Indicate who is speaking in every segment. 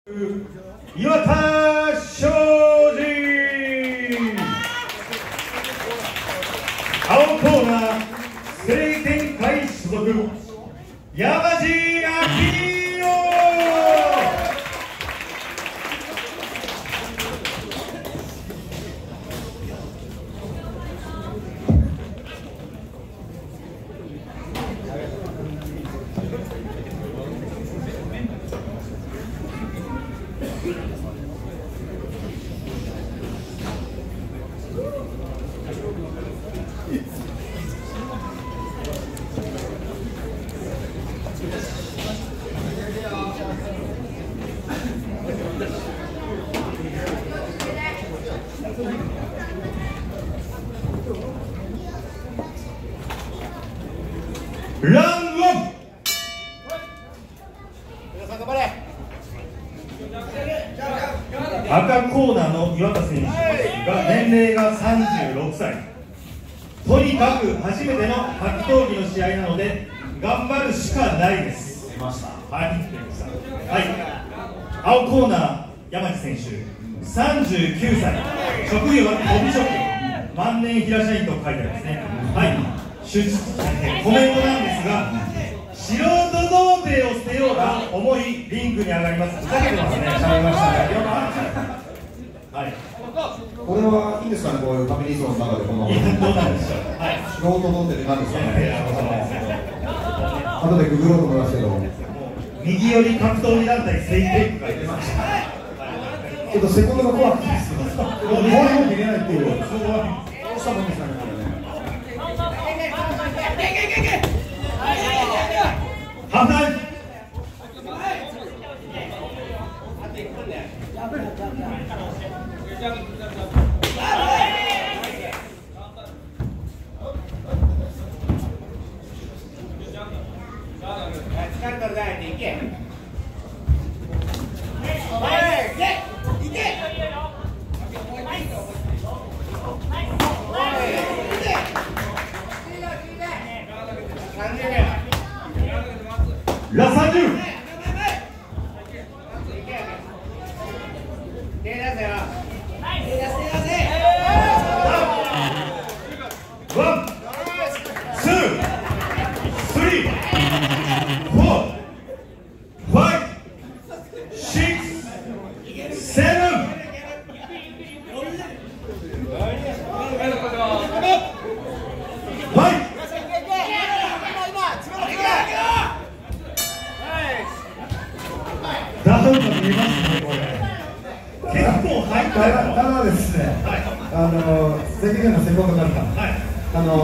Speaker 1: 岩田庄司、青コーナー晴天会所属山地明宏。ランワン。赤コーナーの岩田選手ですが、年齢が36歳。とにかく初めての格闘技の試合なので頑張るしかないです。出ました。はい、出ました。はい。青コーナー山地選手、39歳。職業はコビショップ、万年平社員と書いてありますね。はい。コメントなんですが、素人童貞を捨てようと思いリングに上がります。ふざけてますね。喋りましたね。はい。
Speaker 2: これはいいんですかね、こういうファミリー層の中でこの。
Speaker 1: どうなんでしょう。はい。
Speaker 2: 素人童貞って何ですかね。後でググろうと思いますけど。
Speaker 1: 右寄り格闘技団体セイテイクが出ました。
Speaker 2: ちょっとセコンドが怖くてですけど。もう日本に出れないっていう。そこはどうしたもんですかね。
Speaker 1: ハーフタイム。ラサンジュダウンが見えますね、これ。結構入った
Speaker 2: ただですね、責任のセコンドから、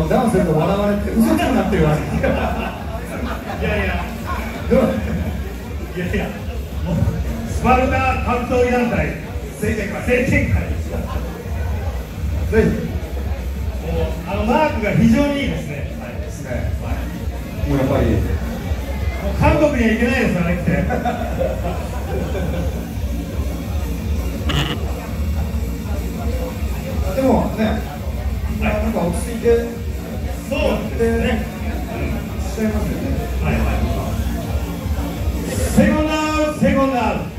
Speaker 2: ダウンすると笑われて、嘘つきになってるわけ。
Speaker 1: いやいや、もうスパルタ格闘技団体、晴天会。もうマークが非常にいいですね。はいですね。
Speaker 2: もうやっぱり。
Speaker 1: 韓国には行けないですよね、来て。
Speaker 2: でもね、なんか落ち着いて、
Speaker 1: そうですね。
Speaker 2: しちゃいますよね。
Speaker 1: はいはい。セコンダウン。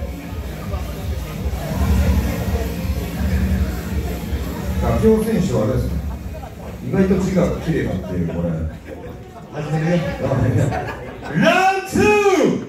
Speaker 2: ガキオ選手はあれですね。意外と字が綺麗だっていうこれ。
Speaker 1: 始めるよ。ラウンド2。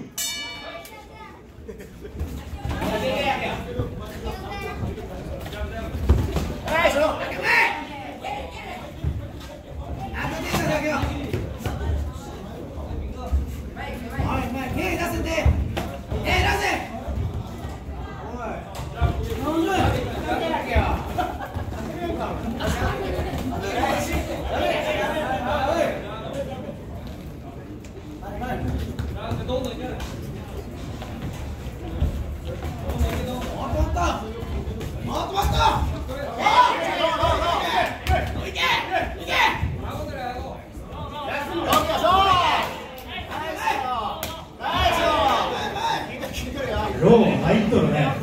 Speaker 1: ロー入っとるね。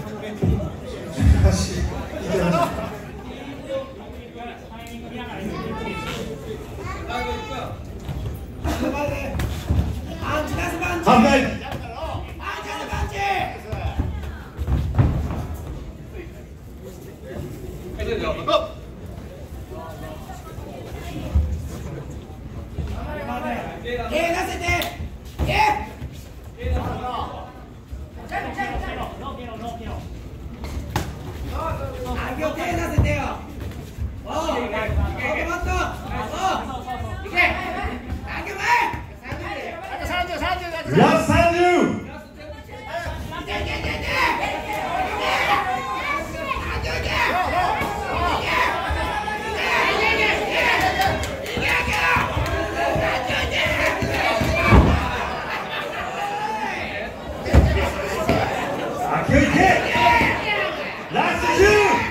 Speaker 1: ハーフタイム。 ラス30。秋代いけ。ラスト10。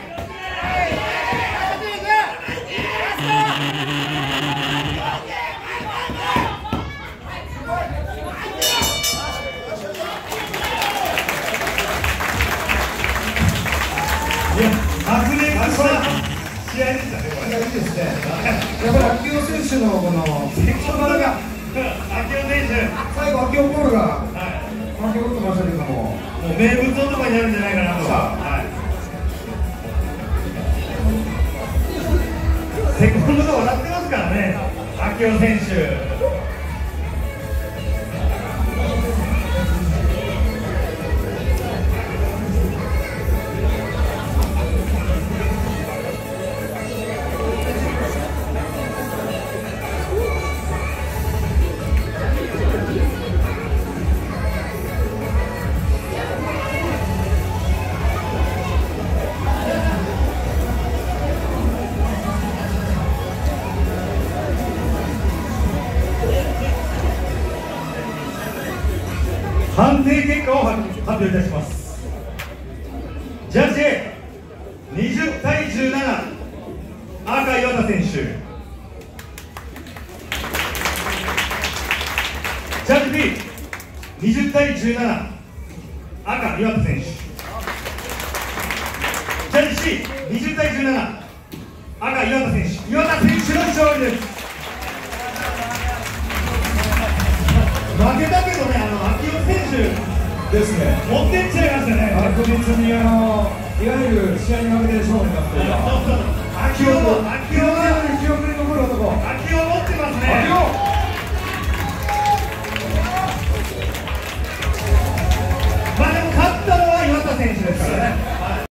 Speaker 1: 白熱した試合でしたね、これ。
Speaker 2: いいですね。やっぱり秋代選手のこの人柄が、
Speaker 1: 秋代選手、
Speaker 2: 最後秋代ボールが
Speaker 1: はい、
Speaker 2: 巻き込んでましたけども、
Speaker 1: もう名物男になるんじゃないかなと。はい、セコンドが笑ってますからね、秋代選手。判定結果を発表いたします。ジャッジ A、20対17、赤岩田選手。ジャッジ B、20対17、赤岩田選手。ジャッジ C、20対17、赤岩田選手。岩田選手の勝利です。負けたけどね、秋代選手
Speaker 2: ですね。
Speaker 1: 持ってっちゃいましたね。
Speaker 2: 確実にいわゆる試合に負けて勝利になっていた。
Speaker 1: 秋代